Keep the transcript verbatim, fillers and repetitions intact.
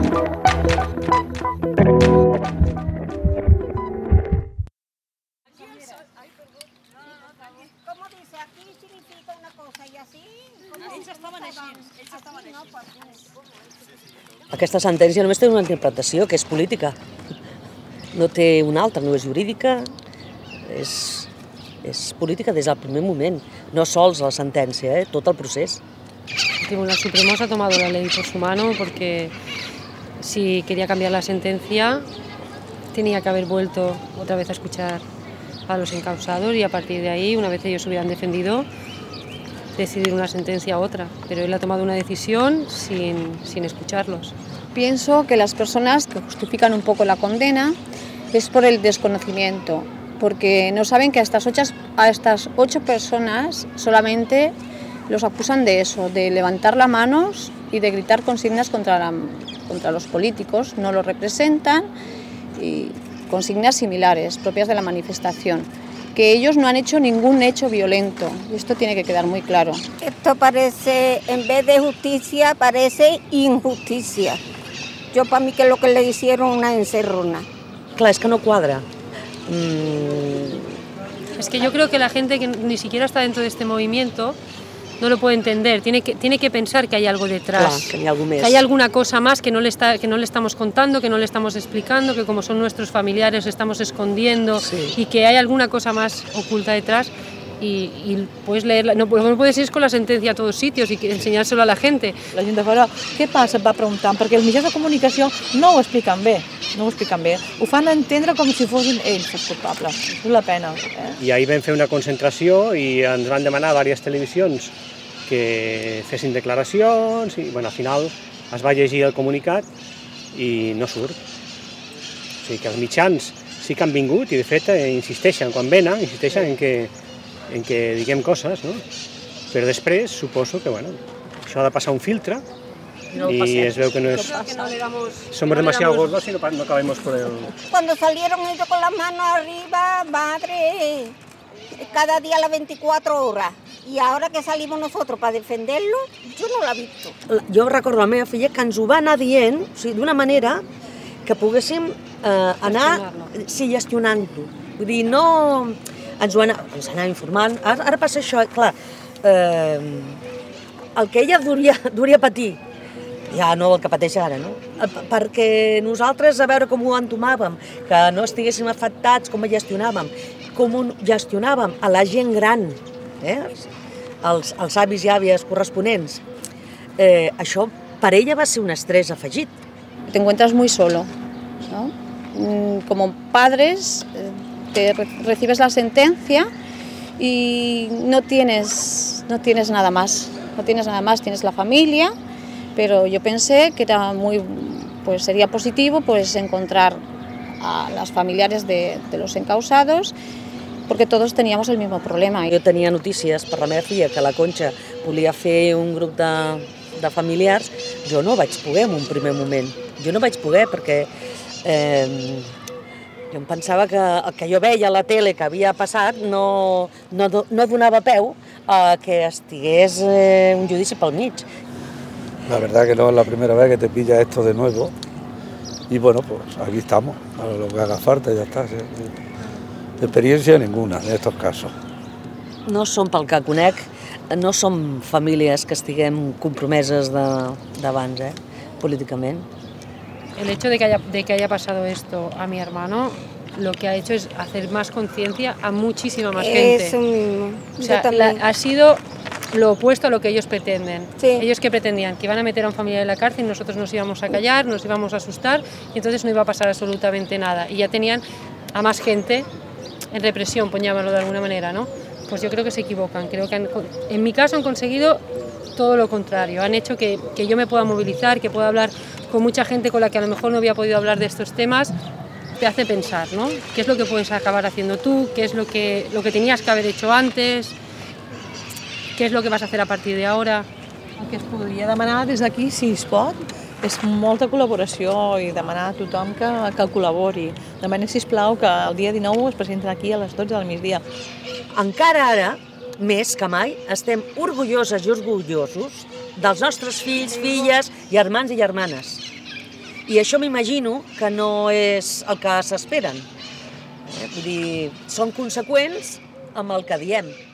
Aquesta sentència només té una interpretació, que és política. No té una altra, no és jurídica, és, és política des del primer moment. No sols la sentència, eh? Tot el procés. El Tribunal Supremo se ha tomado la ley por su mano porque si quería cambiar la sentencia tenía que haber vuelto otra vez a escuchar a los encausados y a partir de ahí, una vez ellos hubieran defendido, decidir una sentencia u otra. Pero él ha tomado una decisión sin, sin escucharlos. Pienso que las personas que justifican un poco la condena es por el desconocimiento, porque no saben que a estas ocho, a estas ocho personas solamente los acusan de eso, de levantar las manos y de gritar consignas contra, la, contra los políticos, no los representan, y consignas similares, propias de la manifestación, que ellos no han hecho ningún hecho violento, y esto tiene que quedar muy claro. Esto parece, en vez de justicia, parece injusticia. Yo para mí que es lo que le hicieron una encerrona. Clar, és que no quadra. Mm. Es que yo creo que la gente que ni siquiera está dentro de este movimiento no lo puede entender, tiene que, tiene que pensar que hay algo detrás, Clar, que hi ha algú més. Que hay alguna cosa más que no, le está, que no le estamos contando, que no le estamos explicando, que como son nuestros familiares estamos escondiendo, sí. Y que hay alguna cosa más oculta detrás. Y, y puedes leerla, no, no puedes ir con la sentencia a todos sitios y enseñárselo a la gente. La gent de fora, què passa? Et va preguntant, perquè els mitjans de comunicació no ho expliquen bé, no ho expliquen bé. Ho fan entendre com si fossin ells els culpables. És la pena. Eh? I ahir vam fer una concentració i ens van demanar a diverses televisions que fessin declaracions i bueno, al final es va llegir el comunicat i no surt. O sigui que els mitjans sí que han vingut i de fet insisteixen, quan venen, insisteixen en que en que diguem coses, no? Però després suposo que, bueno, això ha de passar un filtre no y es veu que no es... Que no le damos, somos no demasiado damos... gordos y no, no cabemos por el... Cuando salieron ellos con las manos arriba, madre, cada día a las veinticuatro horas. Y ahora que salimos nosotros para defenderlo, yo no l'he visto. Jo recordo la meva filla que ens ho va anar dient, o sigui, d'una manera que poguéssim eh, anar sí, gestionant-ho. Vull dir, no... Ens ho anava, ens anava informant. Ara, ara passa això, clar, eh, el que ella duria, duria patir, ja no el que pateix ara, no? Perquè nosaltres, a veure com ho entomàvem, que no estiguéssim afectats, com ho gestionàvem, com ho gestionàvem a la gent gran, eh? els, els avis i àvies corresponents. Eh, això per ella va ser un estrès afegit. Te encuentras muy solo, ¿no? Como padres... Te recibes la sentencia y no tienes, no tienes nada más, no tienes nada más, tienes la familia, pero yo pensé que era muy, pues sería positivo pues encontrar a las familiares de, de los encausados, porque todos teníamos el mismo problema. Jo tenia notícies per la meva filla que la Conxa volia fer un grup de, de familiars, jo no vaig poder en un primer moment, jo no vaig poder perquè eh, jo em pensava que el que jo veia a la tele que havia passat no, no, no donava peu a que estigués eh, un judici pel mig. La verdad que no es la primera vez que te pilla esto de nuevo y bueno, pues aquí estamos, a lo que haga falta ya está. Experiencia ninguna en estos casos. No som, pel que conec, no som famílies que estiguem compromeses d'abans, eh, políticament. El hecho de que, haya, de que haya pasado esto a mi hermano, lo que ha hecho es hacer más conciencia a muchísima más gente. Eso mismo. O sea, la, ha sido lo opuesto a lo que ellos pretenden. Sí. Ellos que pretendían que iban a meter a un familiar en la cárcel, nosotros nos íbamos a callar, nos íbamos a asustar y entonces no iba a pasar absolutamente nada. Y ya tenían a más gente en represión, poníamoslo de alguna manera, ¿no? Pues yo creo que se equivocan. Creo que han, en mi caso han conseguido todo lo contrario. Han hecho que, que yo me pueda movilizar, que pueda hablar con mucha gente con la que a lo mejor no había podido hablar de estos temas. Te hace pensar, ¿no? ¿Qué es lo que puedes acabar haciendo tú? ¿Qué es lo que, lo que tenías que haber hecho antes? ¿Qué es lo que vas a hacer a partir de ahora? El que es podria demanar des d'aquí, si es pot, és molta col·laboració i demanar a tothom que, que col·labori. Demanem, sisplau, que el dia dinou es presentin aquí a les dotze del migdia. Encara ara, més que mai, estem orgulloses i orgullosos dels nostres fills, filles, germans i germanes. I això m'imagino que no és el que s'esperen. Eh? Vull dir, són conseqüents amb el que diem.